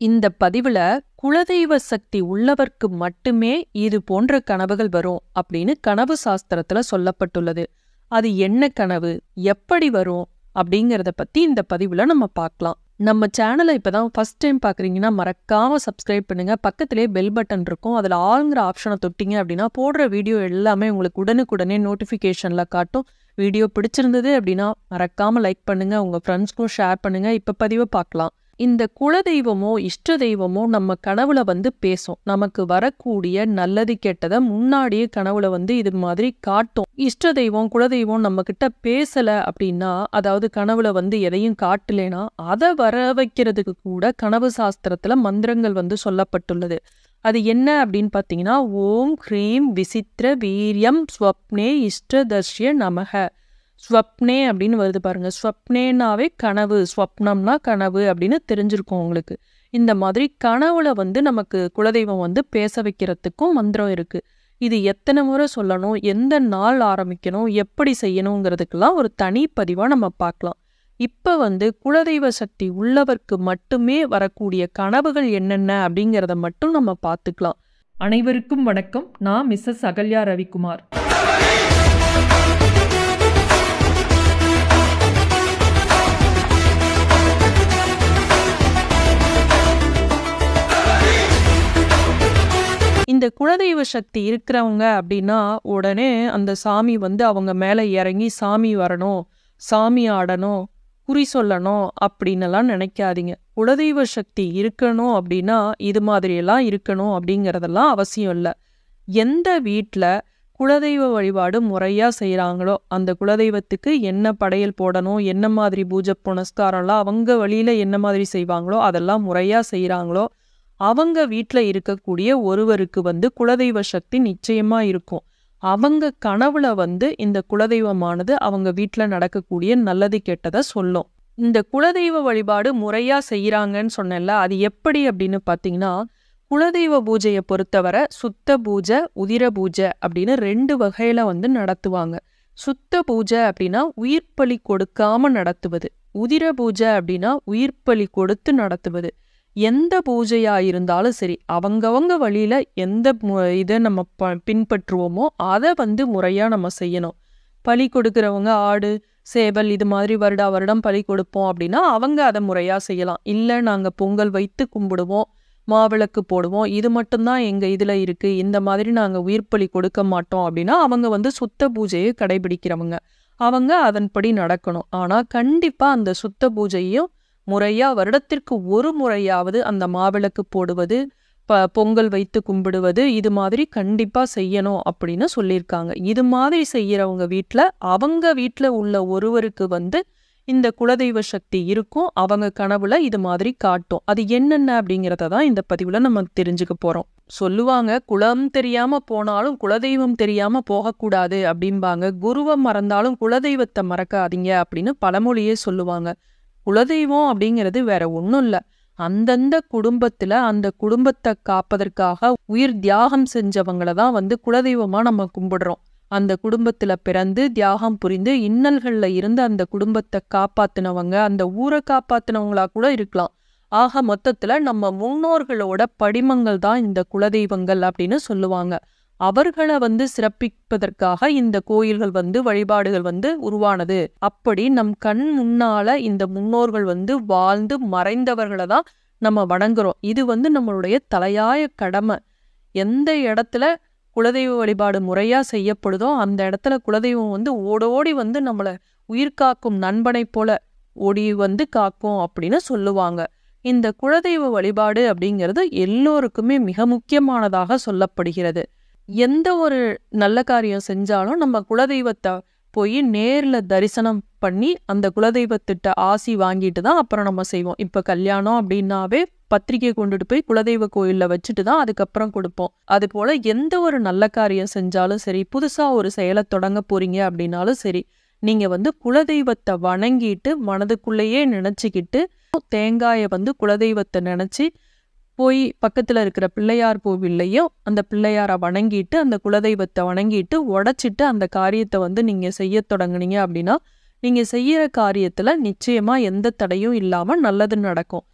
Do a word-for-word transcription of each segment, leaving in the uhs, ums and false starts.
இந்த பதிவுல குலதெய்வ சக்தி உள்ளவர்க்கு மட்டுமே இது போன்ற கனவுகள் வரும் அப்படின்னு கனவு சாஸ்திரத்துல சொல்லப்பட்டுள்ளது. அது என்ன கனவு, எப்படி வரும் அப்படிங்கறத பத்தி இந்த பதிவுல நம்ம பார்க்கலாம். நம்ம சேனலை இப்பதான் ஃபர்ஸ்ட் டைம் பாக்குறீங்கன்னா மறக்காம சப்ஸ்கிரைப் பண்ணுங்க. பக்கத்திலே பெல் பட்டன் இருக்கும், அதுல ஆளுங்கிற ஆப்ஷனை தொட்டிங்க அப்படின்னா போடுற வீடியோ எல்லாமே உங்களுக்கு உடனுக்குடனே நோட்டிபிகேஷன்ல காட்டும். வீடியோ பிடிச்சிருந்தது அப்படின்னா மறக்காம லைக் பண்ணுங்க, உங்க ஃப்ரெண்ட்ஸ்க்கும் ஷேர் பண்ணுங்க. இப்ப பதிவை பார்க்கலாம். இந்த குலதெய்வமோ இஷ்ட தெய்வமோ நம்ம கனவுல வந்து பேசும். நமக்கு வரக்கூடிய நல்லது கெட்டதை முன்னாடியே கனவுல வந்து இது மாதிரி காட்டும். இஷ்ட தெய்வம் குலதெய்வம் நம்ம கிட்ட பேசல அப்படின்னா, அதாவது கனவுல வந்து எதையும் காட்டலைன்னா, அதை வர வைக்கிறதுக்கு கூட கனவு சாஸ்திரத்துல மந்திரங்கள் வந்து சொல்லப்பட்டுள்ளது. அது என்ன அப்படின்னு பாத்தீங்கன்னா, ஓம் ஹ்ரீம் விசித்திர வீரியம் ஸ்வப்னே இஷ்டதர்ஷ்ய நமக. ஸ்வப்னே அப்படின்னு வருது பாருங்க. ஸ்வப்னேனாவே கனவு, ஸ்வப்னம்னா கனவு அப்படின்னு தெரிஞ்சிருக்கும் உங்களுக்கு. இந்த மாதிரி கனவுல வந்து நமக்கு குலதெய்வம் வந்து பேச வைக்கிறதுக்கும் மந்திரம் இருக்கு. இது எத்தனை முறை சொல்லணும், எந்த நாள் ஆரம்பிக்கணும், எப்படி செய்யணுங்கிறதுக்கெல்லாம் ஒரு தனி பதிவா நம்ம பார்க்கலாம். இப்ப வந்து குலதெய்வ சக்தி உள்ளவர்க்கு மட்டுமே வரக்கூடிய கனவுகள் என்னென்ன அப்படிங்கிறத மட்டும் நம்ம பார்த்துக்கலாம். அனைவருக்கும் வணக்கம். நான் மிஸ்ஸஸ் அகல்யா ரவிக்குமார். இந்த குலதெய்வ சக்தி இருக்கிறவங்க அப்படின்னா உடனே அந்த சாமி வந்து அவங்க மேல இறங்கி சாமி வரணும், சாமி ஆடணும், குறி சொல்லணும் அப்படின்னெல்லாம் நினைக்காதீங்க. குலதெய்வ சக்தி இருக்கணும் அப்படின்னா இது மாதிரியெல்லாம் இருக்கணும் அப்படிங்கிறதெல்லாம் அவசியம் இல்லை. எந்த வீட்டில் குலதெய்வ வழிபாடு முறையா செய்கிறாங்களோ அந்த குலதெய்வத்துக்கு என்ன படையல் போடணும், என்ன மாதிரி பூஜை புனஸ்காரம்லாம் அவங்க வழியில என்ன மாதிரி செய்வாங்களோ அதெல்லாம் முறையா செய்கிறாங்களோ அவங்க வீட்டில் இருக்கக்கூடிய ஒருவருக்கு வந்து குலதெய்வ சக்தி நிச்சயமா இருக்கும். அவங்க கனவுல வந்து இந்த குலதெய்வமானது அவங்க வீட்டில் நடக்கக்கூடிய நல்லது கெட்டதை சொல்லும். இந்த குலதெய்வ வழிபாடு முறையா செய்யறாங்கன்னு சொன்னேன்ல, அது எப்படி அப்படின்னு பார்த்தீங்கன்னா, குலதெய்வ பூஜையை பொறுத்தவரை சுத்த பூஜை, உதிர பூஜை அப்படின்னு ரெண்டு வகையில வந்து நடத்துவாங்க. சுத்த பூஜை அப்படின்னா உயிர்ப்பலி கொடுக்காம நடத்துவது, உதிர பூஜை அப்படின்னா உயிர்ப்பலி கொடுத்து நடத்துவது. எந்த பூஜையா இருந்தாலும் சரி, அவங்கவங்க வழியில எந்த இதை நம்ம ப பின்பற்றுவோமோ அதை வந்து முறையா நம்ம செய்யணும். பலி கொடுக்கறவங்க ஆடு சேவல் இது மாதிரி வருடா வருடம் பலி கொடுப்போம் அப்படின்னா அவங்க அதை முறையா செய்யலாம். இல்லை நாங்க பொங்கல் வைத்து கும்பிடுவோம், மாவிளக்கு போடுவோம், இது மட்டும்தான் எங்க இதுல இருக்கு, இந்த மாதிரி நாங்க உயிர்ப்பலி கொடுக்க மாட்டோம் அப்படின்னா அவங்க வந்து சுத்த பூஜையை கடைபிடிக்கிறவங்க, அவங்க அதன்படி நடக்கணும். ஆனா கண்டிப்பா அந்த சுத்த பூஜையும் முறையா வருடத்திற்கு ஒரு முறையாவது அந்த மாவிளக்கு போடுவது, ப பொங்கல் வைத்து கும்பிடுவது இது மாதிரி கண்டிப்பா செய்யணும் அப்படின்னு சொல்லியிருக்காங்க. இது மாதிரி செய்யறவங்க வீட்டில் அவங்க வீட்டில் உள்ள ஒருவருக்கு வந்து இந்த குலதெய்வ சக்தி இருக்கும். அவங்க கனவுல இது மாதிரி காட்டும். அது என்னென்ன அப்படிங்கிறத தான் இந்த பதிவுல நம்ம தெரிஞ்சுக்க போறோம். சொல்லுவாங்க, குலம் தெரியாம போனாலும் குலதெய்வம் தெரியாம போகக்கூடாது அப்படிம்பாங்க. குருவை மறந்தாலும் குலதெய்வத்தை மறக்காதீங்க அப்படின்னு பழமொழியே சொல்லுவாங்க. குலதெய்வம் அப்படிங்கிறது வேற ஒன்றும் இல்லை, அந்தந்த குடும்பத்துல அந்த குடும்பத்தை காப்பதற்காக உயிர் தியாகம் செஞ்சவங்களை தான் வந்து குலதெய்வமா நம்ம கும்பிடுறோம். அந்த குடும்பத்துல பிறந்து தியாகம் புரிந்து இன்னல்கள்ல இருந்து அந்த குடும்பத்தை காப்பாத்தினவங்க, அந்த ஊரை காப்பாத்தினவங்களா கூட இருக்கலாம். ஆக மொத்தத்துல நம்ம முன்னோர்களோட படிமங்கள் தான் இந்த குலதெய்வங்கள் அப்படின்னு சொல்லுவாங்க. அவர்களை வந்து சிறப்பிப்பதற்காக இந்த கோயில்கள் வந்து வழிபாடுகள் வந்து உருவானது. அப்படி நம் கண் முன்னால இந்த முன்னோர்கள் வந்து வாழ்ந்து மறைந்தவர்களை தான் நம்ம வணங்குறோம். இது வந்து நம்மளுடைய தலையாய கடமை. எந்த இடத்துல குலதெய்வ வழிபாடு முறையா செய்யப்படுதோ அந்த இடத்துல குலதெய்வம் வந்து ஓடோடி வந்து நம்மளை உயிர் காக்கும் நண்பனை போல ஓடி வந்து காக்கும் அப்படின்னு சொல்லுவாங்க. இந்த குலதெய்வ வழிபாடு அப்படிங்கிறது எல்லோருக்குமே மிக முக்கியமானதாக சொல்லப்படுகிறது. எந்த ஒரு நல்ல காரியம் செஞ்சாலும் நம்ம குலதெய்வத்தை போய் நேர்ல தரிசனம் பண்ணி அந்த குலதெய்வத்திட்ட ஆசி வாங்கிட்டு தான் அப்புறம் நம்ம செய்வோம். இப்ப கல்யாணம் அப்படின்னாவே பத்திரிகை கொண்டுட்டு போய் குலதெய்வ கோயில்ல வச்சுட்டு தான் அதுக்கப்புறம் கொடுப்போம். அது போல எந்த ஒரு நல்ல காரியம் செஞ்சாலும் சரி, புதுசா ஒரு செயலை தொடங்க போறீங்க அப்படின்னாலும் சரி, நீங்க வந்து குலதெய்வத்தை வணங்கிட்டு மனதுக்குள்ளேயே நினைச்சுக்கிட்டு தேங்காயை வந்து குலதெய்வத்தை நினைச்சு போய் பக்கத்துல இருக்கிற பிள்ளையார் கோவில்லையும் அந்த பிள்ளையாரை வணங்கிட்டு அந்த குலதெய்வத்தை வணங்கிட்டு உடைச்சிட்டு அந்த காரியத்தை வந்து நீங்க செய்ய தொடங்குனீங்க அப்படின்னா நீங்க செய்யற காரியத்துல நிச்சயமா எந்த தடையும் இல்லாம நல்லது நடக்கும்.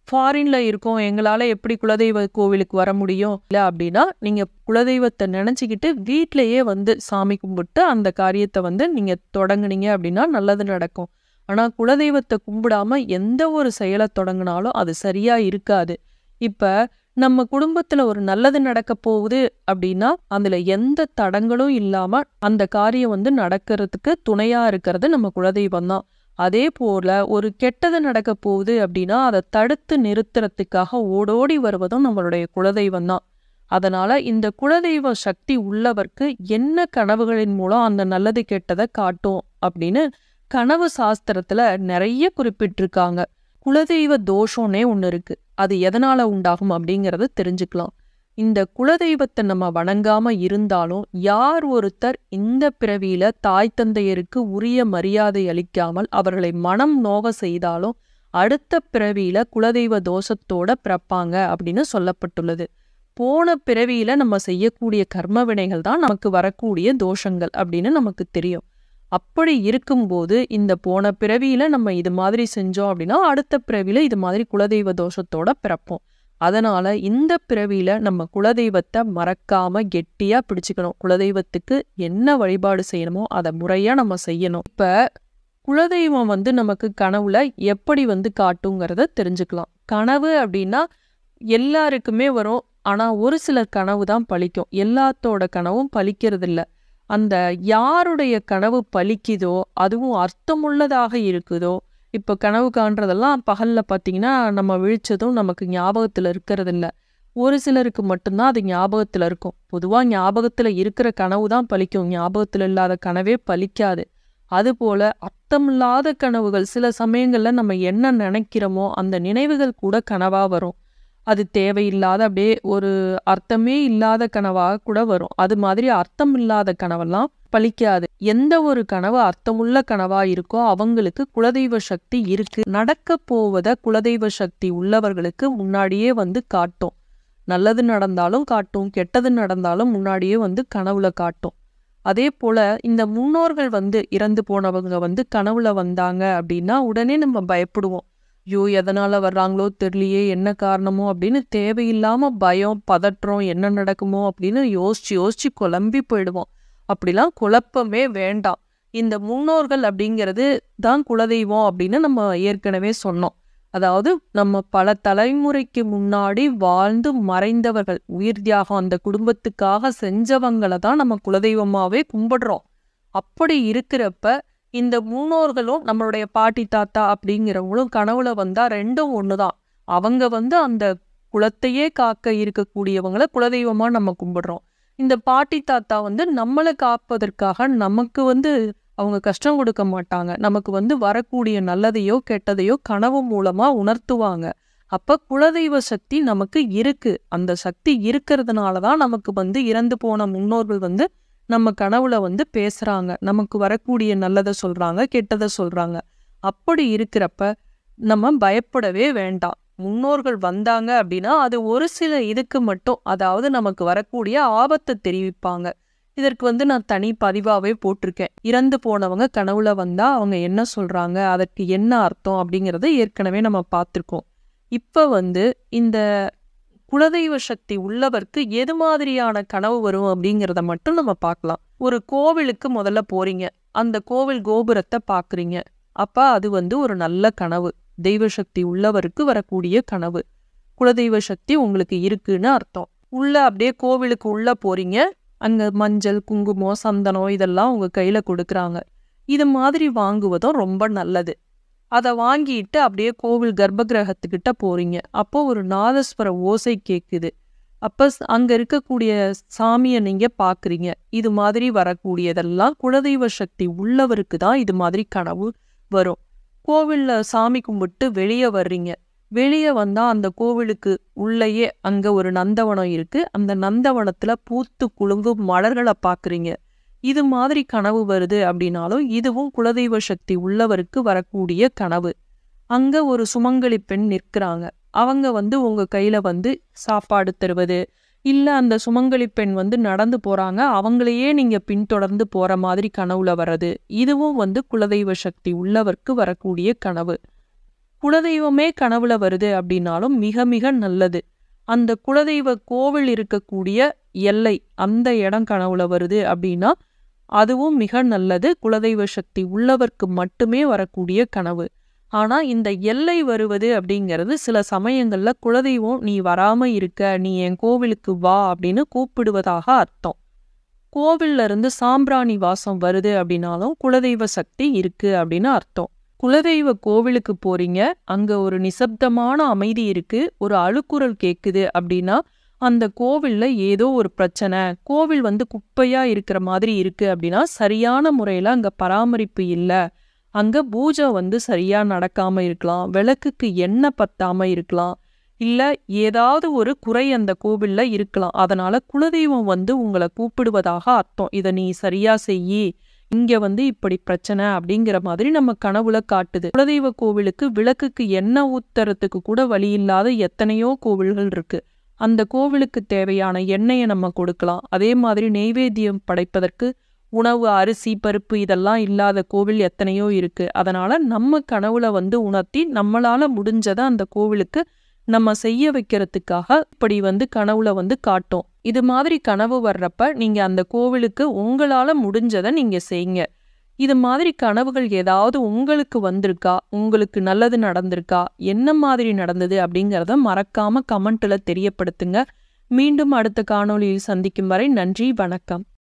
ஃபாரின்ல இருக்கோம், எங்களால எப்படி குலதெய்வ கோவிலுக்கு வர முடியும் இல்ல அப்படின்னா, நீங்க குலதெய்வத்தை நினைச்சுக்கிட்டு வீட்டிலேயே வந்து சாமி கும்பிட்டு அந்த காரியத்தை வந்து நீங்க தொடங்குனீங்க அப்படின்னா நல்லது நடக்கும். ஆனா குலதெய்வத்தை கும்பிடாம எந்த ஒரு செயலை தொடங்கினாலும் அது சரியா இருக்காது. இப்ப நம்ம குடும்பத்துல ஒரு நல்லது நடக்க போகுது அப்படின்னா அதுல எந்த தடங்களும் இல்லாம அந்த காரியம் வந்து நடக்கிறதுக்கு துணையா இருக்கிறது நம்ம குலதெய்வம் தான். அதே போல ஒரு கெட்டது நடக்க போகுது அப்படின்னா அதை தடுத்து நிறுத்துறதுக்காக ஓடோடி வருவதும் நம்மளுடைய குலதெய்வம் தான். அதனால இந்த குலதெய்வ சக்தி உள்ளவர்க்கு என்ன கனவுகளின் மூலம் அந்த நல்லது கெட்டதை காட்டும் அப்படின்னு கனவு சாஸ்திரத்துல நிறைய குறிப்பிட்டிருக்காங்க. குலதெய்வ தோஷம்னே ஒண்ணு இருக்கு. அது எதனால உண்டாகும் அப்படிங்கறத தெரிஞ்சுக்கலாம். இந்த குலதெய்வத்தை நம்ம வணங்காம இருந்தாலும் யார் ஒருத்தர் இந்த பிறவியில தாய் தந்தையருக்கு உரிய மரியாதை அளிக்காமல் அவர்களை மனம் நோக செய்தாலும் அடுத்த பிறவியில குலதெய்வ தோஷத்தோட பிறப்பாங்க அப்படின்னு சொல்லப்பட்டுள்ளது. போன பிறவியில நம்ம செய்யக்கூடிய கர்ம வினைகள் தான் நமக்கு வரக்கூடிய தோஷங்கள் அப்படின்னு நமக்கு தெரியும். அப்படி இருக்கும்போது இந்த போன பிறவியில நம்ம இது மாதிரி செஞ்சோம் அப்படின்னா அடுத்த பிறவியில இது மாதிரி குலதெய்வ தோஷத்தோட பிறப்போம். அதனால இந்த பிறவியில நம்ம குலதெய்வத்தை மறக்காம கெட்டியா பிடிச்சுக்கணும். குலதெய்வத்துக்கு என்ன வழிபாடு செய்யணுமோ அதை முறையா நம்ம செய்யணும். இப்ப குலதெய்வம் வந்து நமக்கு கனவுல எப்படி வந்து காட்டுங்கிறத தெரிஞ்சுக்கலாம். கனவு அப்படின்னா எல்லாருக்குமே வரும். ஆனா ஒரு சிலர் கனவு தான் பலிக்கும். எல்லாத்தோட கனவும் பலிக்கிறது இல்ல. அந்த யாருடைய கனவு பலிக்குதோ அதுவும் அர்த்தமுள்ளதாக இருக்குதோ, இப்போ கனவு காண்றதெல்லாம் பகல்ல பார்த்தீங்கன்னா நம்ம விழிச்சதும் நமக்கு ஞாபகத்துல இருக்கிறது இல்ல. ஒரு சிலருக்கு மட்டும்தான் அது ஞாபகத்துல இருக்கும். பொதுவா ஞாபகத்துல இருக்கிற கனவு தான் பலிக்கும். ஞாபகத்துல இல்லாத கனவே பலிக்காது. அதுபோல அர்த்தமில்லாத கனவுகள் சில சமயங்கள்ல நம்ம என்ன நினைக்கிறோமோ அந்த நினைவுகள் கூட கனவா வரும். அது தேவையில்லாத அப்படியே ஒரு அர்த்தமே இல்லாத கனவாக கூட வரும். அது மாதிரி அர்த்தம் இல்லாத கனவெல்லாம் பலிக்காது. எந்த ஒரு கனவு அர்த்தமுள்ள கனவா இருக்கோ அவங்களுக்கு குலதெய்வ சக்தி இருக்கு. நடக்க போவத குலதெய்வ சக்தி உள்ளவர்களுக்கு முன்னாடியே வந்து காட்டும். நல்லது நடந்தாலும் காட்டும், கெட்டது நடந்தாலும் முன்னாடியே வந்து கனவுல காட்டும். அதே போல இந்த முன்னோர்கள் வந்து இறந்து போனவங்க வந்து கனவுல வந்தாங்க அப்படின்னா உடனே நம்ம பயப்படுவோம். ஐயோ எதனால வர்றாங்களோ தெரியலையே, என்ன காரணமோ அப்படின்னு தேவையில்லாம பயம் பதற்றம் என்ன நடக்குமோ அப்படின்னு யோசிச்சு யோசிச்சு குழம்பி போயிடுவோம். அப்படிலாம் குழப்பமே வேண்டாம். இந்த முன்னோர்கள் அப்படிங்கிறது தான் குலதெய்வம் அப்படின்னு நம்ம ஏற்கனவே சொன்னோம். அதாவது நம்ம பல தலைமுறைக்கு முன்னாடி வாழ்ந்து மறைந்தவர்கள், உயிர் தியாகம் அந்த குடும்பத்துக்காக செஞ்சவங்களை தான் நம்ம குலதெய்வமாவே கும்பிடுறோம். அப்படி இருக்கிறப்ப இந்த முன்னோர்களும் நம்மளுடைய பாட்டி தாத்தா அப்படிங்கிறவங்களும் கனவுல வந்தா ரெண்டும் ஒண்ணுதான். அவங்க வந்து அந்த குலத்தையே காக்க இருக்கக்கூடியவங்களை குலதெய்வமா நம்ம கும்பிடுறோம். இந்த பாட்டி தாத்தா வந்து நம்மளை காப்பதற்காக நமக்கு வந்து அவங்க கஷ்டம் கொடுக்க மாட்டாங்க. நமக்கு வந்து வரக்கூடிய நல்லதையோ கெட்டதையோ கனவு மூலமா உணர்த்துவாங்க. அப்ப குலதெய்வ சக்தி நமக்கு இருக்கு. அந்த சக்தி இருக்கிறதுனாலதான் நமக்கு வந்து இறந்து போன முன்னோர்கள் வந்து நம்ம கனவுல வந்து பேசுறாங்க. நமக்கு வரக்கூடிய நல்லதை சொல்றாங்க, கெட்டதை சொல்றாங்க. அப்படி இருக்கிறப்ப நம்ம பயப்படவே வேண்டாம். முன்னோர்கள் வந்தாங்க அப்படின்னா அது ஒரு சில இதுக்கு மட்டும், அதாவது நமக்கு வரக்கூடிய ஆபத்தை தெரிவிப்பாங்க. இதற்கு வந்து நான் தனி பதிவாவே போட்டிருக்கேன். இறந்து போனவங்க கனவுல வந்தா அவங்க என்ன சொல்றாங்க, அதற்கு என்ன அர்த்தம் அப்படிங்கறத ஏற்கனவே நம்ம பார்த்திருக்கோம். இப்ப வந்து இந்த குலதெய்வ சக்தி உள்ளவர்க்கு எது மாதிரியான கனவு வரும் அப்படிங்கிறத மட்டும் நம்ம பார்க்கலாம். ஒரு கோவிலுக்கு முதல்ல போறீங்க, அந்த கோவில் கோபுரத்தை பாக்குறீங்க. அப்ப அது வந்து ஒரு நல்ல கனவு. தெய்வ சக்தி உள்ளவருக்கு வரக்கூடிய கனவு. குலதெய்வ சக்தி உங்களுக்கு இருக்குன்னு அர்த்தம். உள்ள அப்படியே கோவிலுக்கு உள்ள போறீங்க, அங்க மஞ்சள் குங்குமம் சந்தனம் இதெல்லாம் உங்க கையில கொடுக்குறாங்க. இது மாதிரி வாங்குவதும் ரொம்ப நல்லது. அதை வாங்கிட்டு அப்படியே கோவில் கர்ப்ப கிரகத்துக்கிட்ட போறீங்க. அப்போ ஒரு நாதஸ்வர ஓசை கேட்குது. அப்ப அங்க இருக்கக்கூடிய சாமியை நீங்க பாக்குறீங்க. இது மாதிரி வரக்கூடியதெல்லாம் குலதெய்வ சக்தி உள்ளவருக்கு தான் இது மாதிரி கனவு வரும். கோவில்ல சாமி கும்பிட்டு வெளியே வர்றீங்க. வெளியே வந்தா அந்த கோவிலுக்கு உள்ளேயே அங்க ஒரு நந்தவனம் இருக்கு. அந்த நந்தவனத்துல பூத்து குலுங்கும் மலர்களை பாக்குறீங்க. இது மாதிரி கனவு வருது அப்படின்னாலும் இதுவும் குலதெய்வ சக்தி உள்ளவருக்கு வரக்கூடிய கனவு. அங்க ஒரு சுமங்கலி பெண் நிற்கிறாங்க. அவங்க வந்து உங்க கையில வந்து சாப்பாடு தருவது, இல்ல அந்த சுமங்கலி பெண் வந்து நடந்து போறாங்க, அவங்களையே நீங்க பின்தொடர்ந்து போற மாதிரி கனவுல வர்றது, இதுவும் வந்து குலதெய்வ சக்தி உள்ளவருக்கு வரக்கூடிய கனவு. குலதெய்வமே கனவுல வருது அப்படின்னாலும் மிக மிக நல்லது. அந்த குலதெய்வ கோவில் இருக்கக்கூடிய எல்லை அந்த இடம் கனவுல வருது அப்படின்னா அதுவும் மிக நல்லது. குலதெய்வ சக்தி உள்ளவர்க்கு மட்டுமே வரக்கூடிய கனவு. ஆனா இந்த எல்லை வருவது அப்படிங்கிறது சில சமயங்கள்ல குலதெய்வம் நீ வராம இருக்க, நீ என் கோவிலுக்கு வா அப்படின்னு கூப்பிடுவதாக அர்த்தம். கோவில்ல இருந்து சாம்பிராணி வாசம் வருது அப்படின்னாலும் குலதெய்வ சக்தி இருக்கு அப்படின்னு அர்த்தம். குலதெய்வ கோவிலுக்கு போறீங்க, அங்க ஒரு நிசப்தமான அமைதி இருக்கு, ஒரு அழுக்குரல் கேக்குது அப்படின்னா அந்த கோவில்ல ஏதோ ஒரு பிரச்சனை, கோவில் வந்து குப்பையா இருக்கிற மாதிரி இருக்கு அப்படின்னா சரியான முறையில அங்க பராமரிப்பு இல்ல, அங்க பூஜை வந்து சரியா நடக்காம இருக்கலாம், விளக்குக்கு எண்ணெய் பத்தாம இருக்கலாம், இல்ல ஏதாவது ஒரு குறை அந்த கோவில்ல இருக்கலாம். அதனால குலதெய்வம் வந்து உங்களை கூப்பிடுவதாக அர்த்தம். இதை நீ சரியா செய்யி, இங்க வந்து இப்படி பிரச்சனை அப்படிங்கிற மாதிரி நம்ம கனவுல காட்டுது. குலதெய்வ கோவிலுக்கு விளக்குக்கு எண்ணெய் ஊத்துறதுக்கு கூட வழி இல்லாத எத்தனையோ கோவில்கள் இருக்கு. அந்த கோவிலுக்கு தேவையான எண்ணெயை நம்ம கொடுக்கலாம். அதே மாதிரி நெய்வேத்தியம் படைப்பதற்கு உணவு, அரிசி, பருப்பு இதெல்லாம் இல்லாத கோவில் எத்தனையோ இருக்கு. அதனால நம்ம கனவுல வந்து உணர்த்தி நம்மளால முடிஞ்சதை அந்த கோவிலுக்கு நம்ம செய்ய வைக்கிறதுக்காக இப்படி வந்து கனவுல வந்து காட்டும். இது மாதிரி கனவு வர்றப்ப நீங்க அந்த கோவிலுக்கு உங்களால முடிஞ்சதை நீங்க செய்யுங்க. இது மாதிரி கனவுகள் ஏதாவது உங்களுக்கு வந்திருக்கா, உங்களுக்கு நல்லது நடந்திருக்கா, என்ன மாதிரி நடந்தது அப்படிங்கிறத மறக்காம கமெண்ட்ல தெரியப்படுத்துங்க. மீண்டும் அடுத்த காணொளியில் சந்திக்கும் வரை நன்றி, வணக்கம்.